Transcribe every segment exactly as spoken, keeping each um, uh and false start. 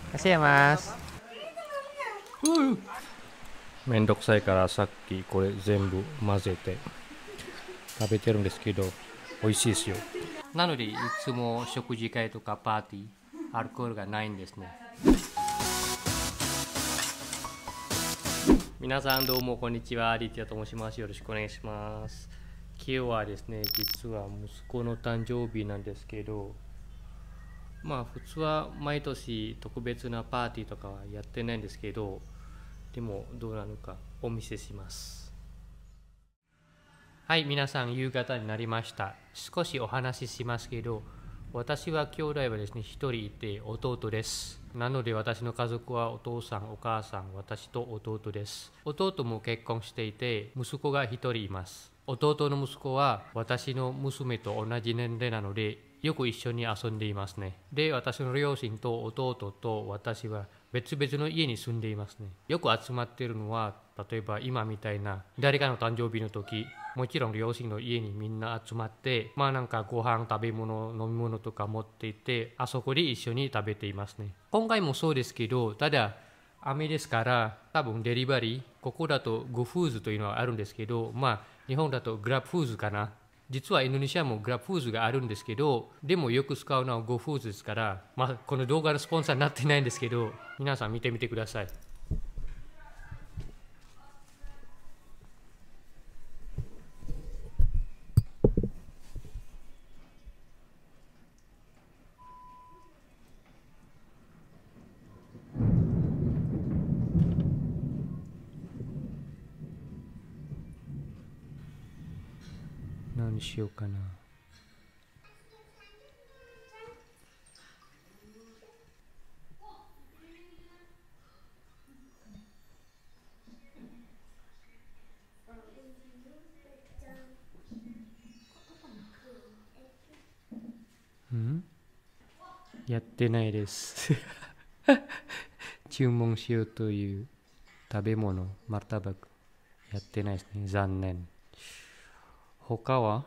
Kasih ya mas. めんどくさいからさっきこれ全部混ぜて食べてるんですけど、美味しいですよ。なのでいつも食事会とかパーティー、アルコールがないんですね。皆さんどうもこんにちは、アディティアと申します。よろしくお願いします。今日はですね、実は息子の誕生日なんですけど、まあ普通は毎年特別なパーティーとかはやってないんですけど、でもどうなのかお見せします。はい、皆さん夕方になりました。少しお話ししますけど、私は兄弟はですね、一人いて弟です。なので私の家族はお父さん、お母さん、私と弟です。弟も結婚していて、息子が一人います。弟の息子は私の娘と同じ年齢なので、よく一緒に遊んでいますね。で、私の両親と弟と私は別々の家に住んでいますね。よく集まっているのは、例えば今みたいな誰かの誕生日の時、もちろん両親の家にみんな集まって、まあなんかご飯、食べ物、飲み物とか持っていて、あそこで一緒に食べていますね。今回もそうですけど、ただ雨ですから多分デリバリー、ここだとグフーズというのはあるんですけど、まあ日本だとグラブフーズかな。実はインドネシアもグラブフーズがあるんですけど、でもよく使うのはゴフーズですから、まあこの動画のスポンサーになってないんですけど、皆さん見てみてください。何しようかな。んやってないです注文しようという食べ物、マルタバクやってないですね。残念。他は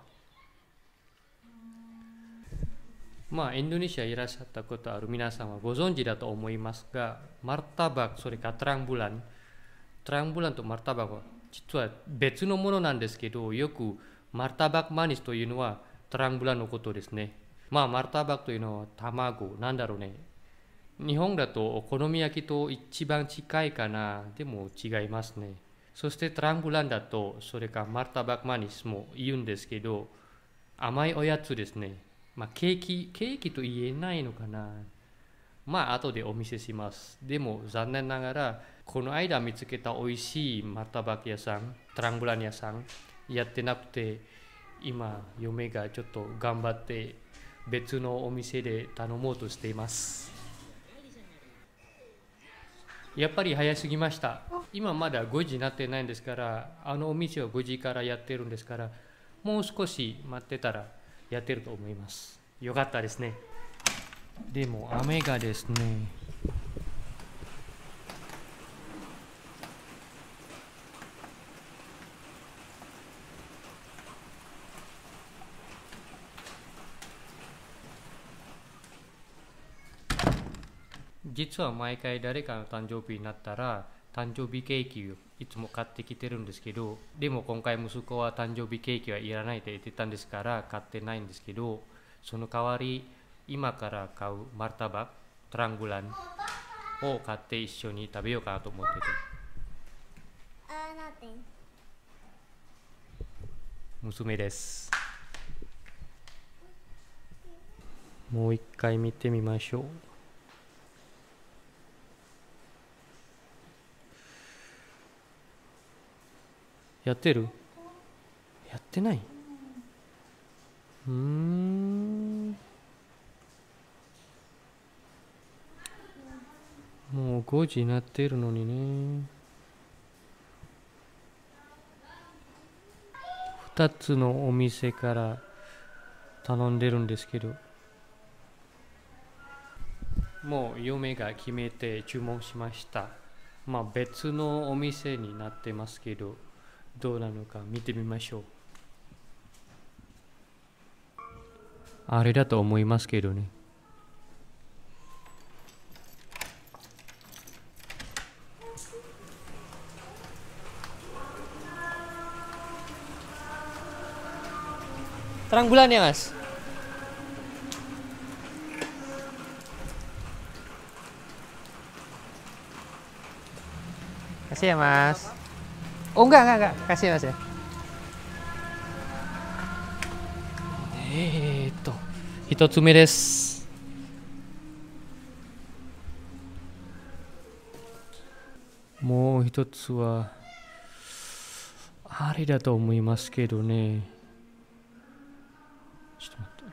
まあインドネシアいらっしゃったことある皆さんはご存知だと思いますが、マルタバク、それからトランブラン、トランブランとマルタバクは実は別のものなんですけど、よくマルタバクマニスというのはトランブランのことですね。まあマルタバクというのは卵、なんだろうね。日本だとお好み焼きと一番近いかな。でも違いますね。そしてトランブランだと、それからマルタバクマニスも言うんですけど、甘いおやつですね。まあケーキ、ケーキと言えないのかな。まあ後でお見せします。でも残念ながら、この間見つけた美味しいマルタバク屋さん、トランブラン屋さん、やってなくて、今、嫁がちょっと頑張って別のお店で頼もうとしています。やっぱり早すぎました。今まだごじになってないんですから、あのお店はごじからやってるんですから、もう少し待ってたらやってると思います。よかったですね。でも雨がですね、実は毎回誰かの誕生日になったら、誕生日ケーキをいつも買ってきてるんですけど、でも今回息子は誕生日ケーキはいらないと言ってたんですから買ってないんですけど、その代わり今から買うマルタバク、トラングランを買って一緒に食べようかなと思ってて。娘です。もう一回見てみましょう。やってる？やってない？うーん。もうごじになってるのにね。ふたつのお店から頼んでるんですけど、もう嫁が決めて注文しました。まあ別のお店になってますけど、どうなのか見てみましょう。あれだと思いますけどね。 Terang bulan ya mas? Kasih ya mas. Oh enggak enggak enggak, kasih ya mas ya. Eh, itu, hito tsume desu. もう一つはあれだと思いますけどね。ちょっと待って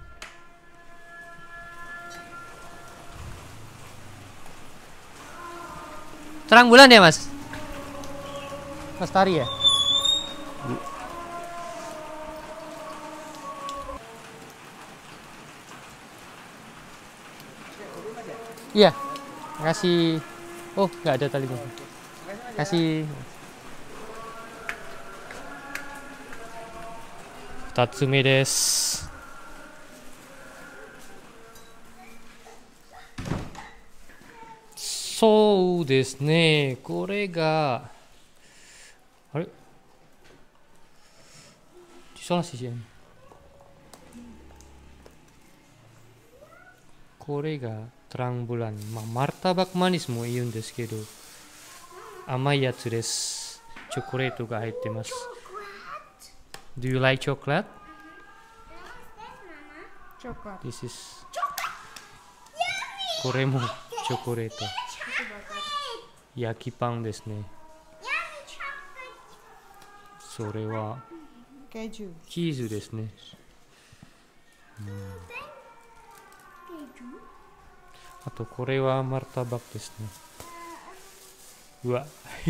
。Terang bulan ya mas? Lestari ya? Iya. Makasih. Oh, nggak ada tali. Kasih. 二つ目です。そうですね。これがあれ？これがトランブラン、まあ、マルタバクマニスも言うんですけど、甘いやつです。チョコレートが入ってます。Do you like chocolate? Chocolate. This is これもチョコレート。焼きパンですね。それはチーズですね。うん、あとこれはマルタバクですね。うわ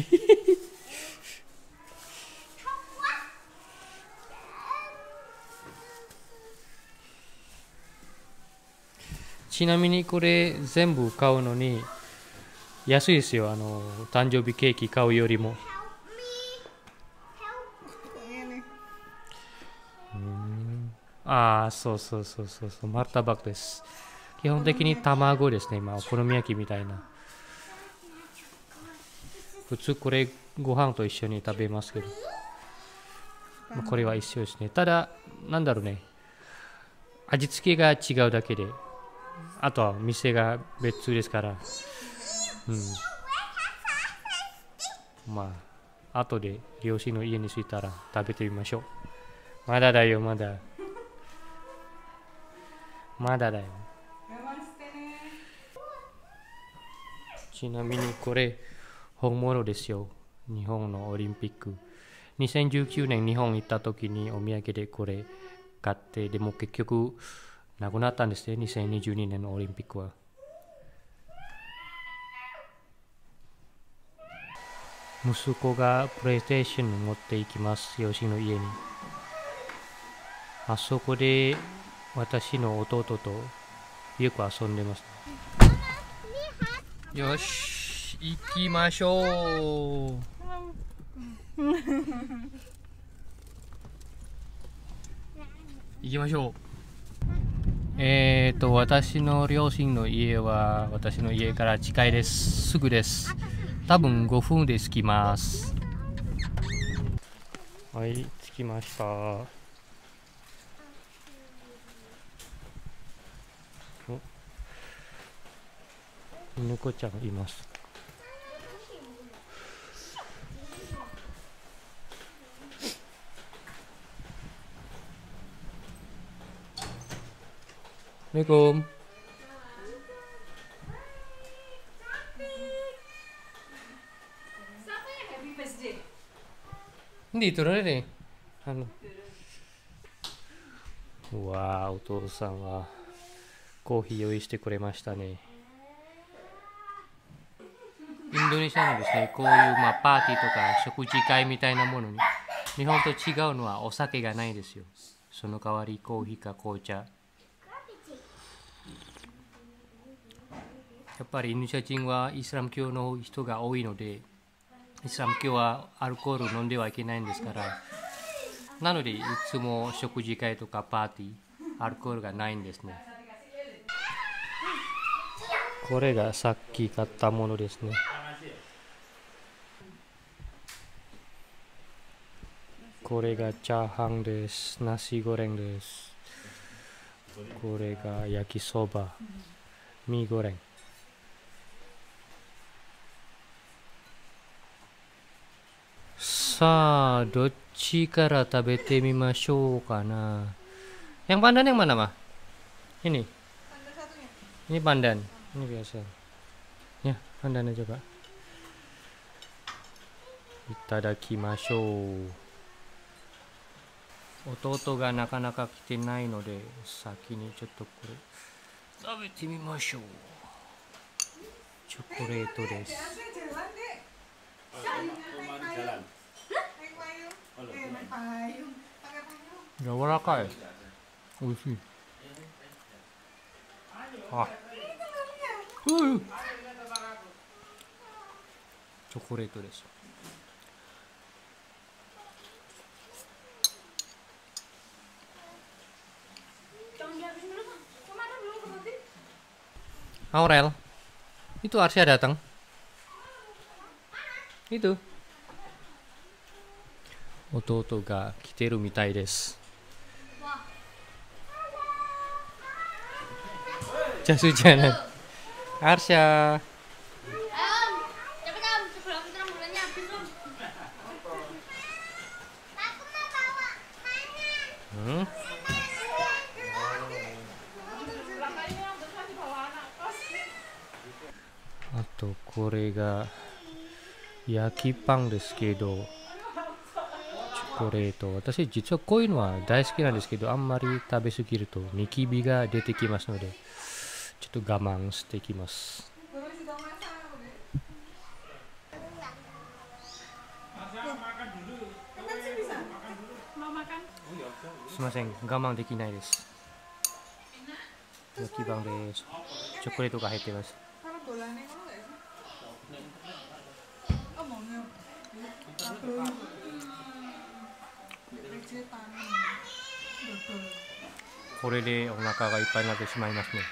ちなみにこれ全部買うのに安いですよ。あの誕生日ケーキ買うよりも。うん、ああ、そうそうそうそうそう、マルタバクです。基本的に卵ですね。今お好み焼きみたいな。普通これご飯と一緒に食べますけど、まあ、これは一緒ですね。ただなんだろうね、味付けが違うだけで、あとは店が別ですから、うん、まあ後で両親の家に着いたら食べてみましょう。まだだよ、まだまだだよ。ちなみにこれ本物ですよ。日本のオリンピックにせんじゅうきゅうねん日本行った時にお土産でこれ買って、でも結局なくなったんですね。にせんにじゅうにねんのオリンピックは。息子がプレイステーションに持って行きます、両親の家に。あそこで私の弟とよく遊んでます。よし、行きましょう。行きましょう。えっと、私の両親の家は私の家から近いです。すぐです。多分ごふんで着きます。はい、着きました。猫ちゃんいます。猫。Hindi, ito na rin eh. Ano? うわー、お父さんはコーヒー用意してくれましたね。インドネシアのですね、こういうまあパーティーとか食事会みたいなものに、日本と違うのはお酒がないですよ。その代わりコーヒーか紅茶。やっぱりインドネシア人はイスラム教の人が多いので、イスラム教はアルコール飲んではいけないんですから、なのでいつも食事会とかパーティー、アルコールがないんですね。これがさっき買ったものですね。 これがチャーハンです。ナシゴレンです。これが焼きそば、ミーゴレン。さあ、どっちから食べてみましょうかな。Yang pandan yang mana, mah? Ini. Ini pandan. Ini biasa. Ya, pandan aja, Pak. Itadakimashou. 弟がなかなか来てないので、先にちょっとこれ食べてみましょう。チョコレートです。柔らかい。美味しい。あ、うん。チョコレートです。Aurel, itu Arsya datang. Itu. 弟が来てるみたいです。Jas hujanan. Arsya. Hmm? あとこれが焼きパンですけど、チョコレート。私実はこういうのは大好きなんですけど、あんまり食べ過ぎるとニキビが出てきますので、ちょっと我慢していきます。すみません、我慢できないです。焼きパンです。チョコレートが入っています。これでお腹がいっぱいになってしまいますね。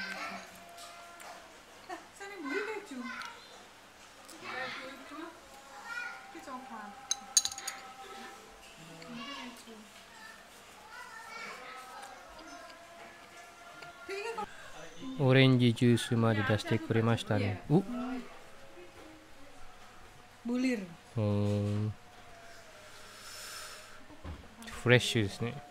オレンジジュースまで出してくれましたね。お、bulir。うん。フレッシュですね。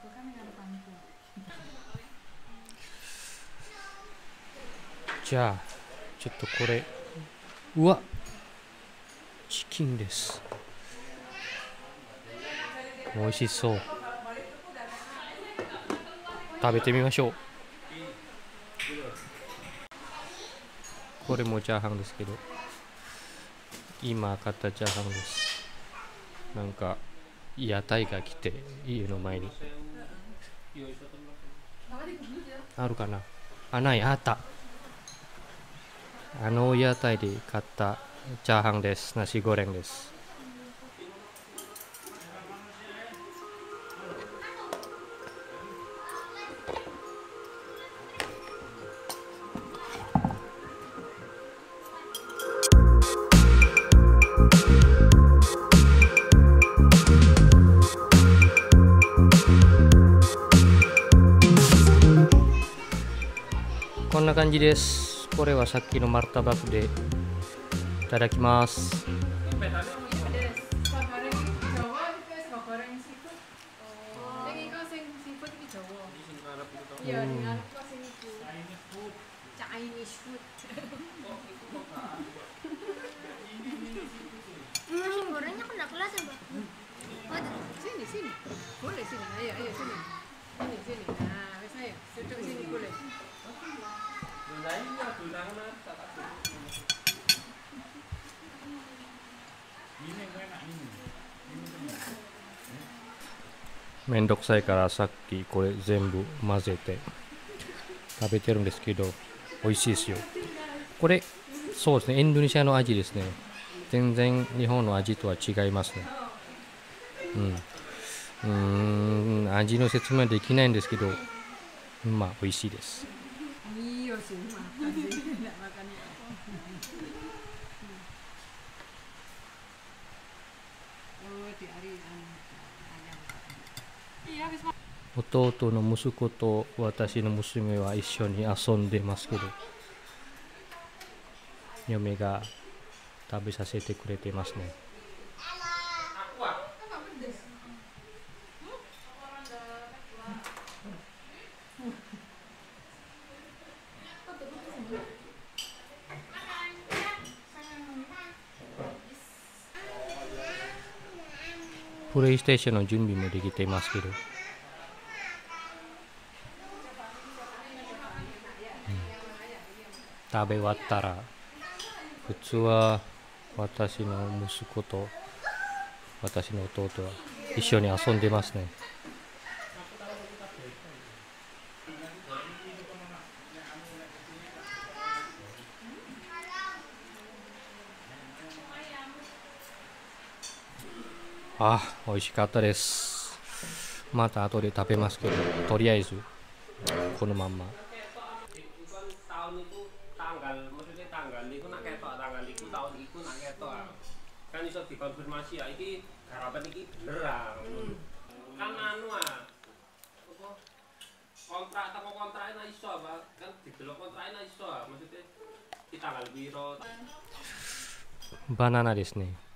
じゃあちょっとこれ、うわ、チキンです。美味しそう。食べてみましょう。これもチャーハンですけど、今買ったチャーハンです。なんか屋台が来て、家の前にあるかな。あ、ない、あった。あの屋台で買ったチャーハンです。ナシゴレンです。こんな感じです。これはさっきのマルタバクでいただきます。 Gorengnya kena kelas ya, Mbak? Sini, sini. Boleh sini. Ayo, ayo sini. Sini, sini. Nah, saya duduk sini boleh. めんどくさいからさっきこれ全部混ぜて食べてるんですけど、美味しいですよ。これそうですね、インドネシアの味ですね。全然日本の味とは違いますね。うん、うーん、味の説明はできないんですけど、まあ美味しいです。 弟の息子と私の娘は一緒に遊んでますけど、嫁が食べさせてくれてますね。プレイステーションの準備もできていますけど、うん、食べ終わったら普通は私の息子と私の弟は一緒に遊んでますね。あ、美味しかったです。また後で食べますけど、とりあえずこのまんま。kan iso dikonfirmasi ya iki garapan iki bener ah. Kan anu ah. Apa kontrak teko kontrake nek iso apa kan didelok kontrake nek iso ah. Maksudnya di tanggal piro. バナナですね。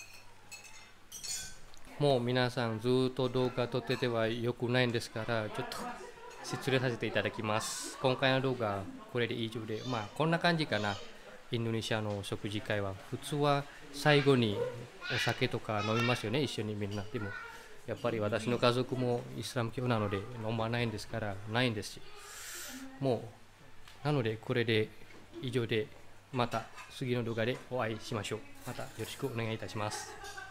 もう皆さんずっと動画撮っててはよくないんですから、ちょっと失礼させていただきます。今回の動画これで以上で、まあこんな感じかな。インドネシアの食事会は普通は最後にお酒とか飲みますよね、一緒にみんな。でもやっぱり私の家族もイスラム教なので飲まないんですからないんですし、もうなのでこれで以上で、また次の動画でお会いしましょう。またよろしくお願いいたします。